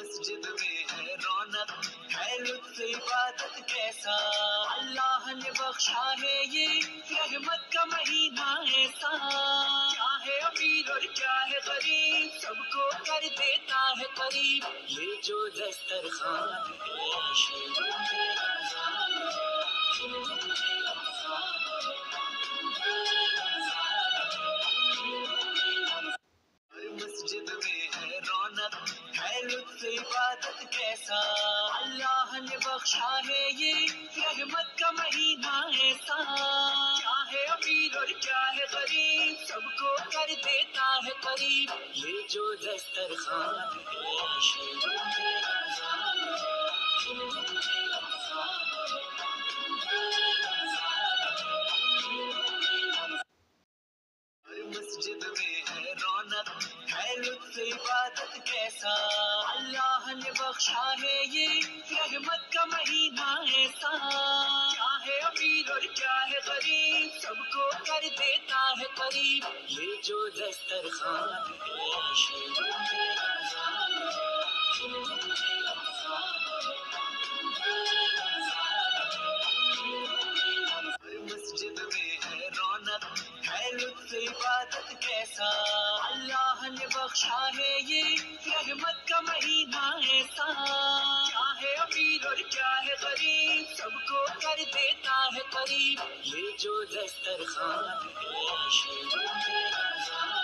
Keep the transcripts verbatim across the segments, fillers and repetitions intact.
مسجد میں ہے رونق ہے لطف عبادت کیسا، اللہ نے بخشا ہے یہ رحمت کا مہینہ ایسا، کیا ہے امیر اور کیا ہے غریب سب کو کر دیتا ہے قریب، یہ جو دسترخوان ہے شیروں کے رمضان ہر مسجد میں ہے رونق ہے لطف عبادت کیسا، اللہ نے بخشا ہے یہ رحمت کا مہینہ ایسا، کیا ہے امیر اور کیا ہے غریب سب کو کر دیتا ہے قریب، یہ جو دسترخوان ہے شیروں کے رمضان ہر مسجد میں ہے رونق ہے لطف عبادت کیسا، اللہ نے بخشا ہے یہ رحمت کا مہینہ ایسا، کیا ہے امیر اور کیا ہے غریب سب کو کر دیتا ہے قریب، یہ جو دسترخوان ہے شیروں کے رمضان ہر مسجد میں ہے رونق ہے لطف عبادت کیسا، اللہ نے بخشا ہے یہ رحمت کا مہینہ ایسا، کیا ہے امیر اور کیا ہے غریب سب کو کر دیتا ہے قریب، یہ جو دسترخوان ہے شیروں کے رمضان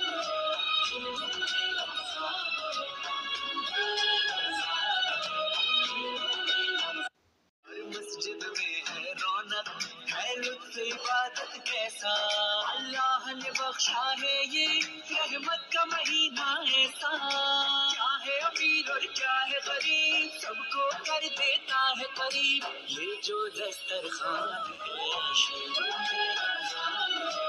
ہر مسجد میں ہے رونق ہے لطف عبادت کیسا، اللہ نے بخشا ہے یہ رحمت کا مہینہ ایسا، کیا ہے امیر اور کیا ہے غریب سب کو کر دیتا ہے قریب، یہ جو دسترخوان ہے شیروں کے رمضان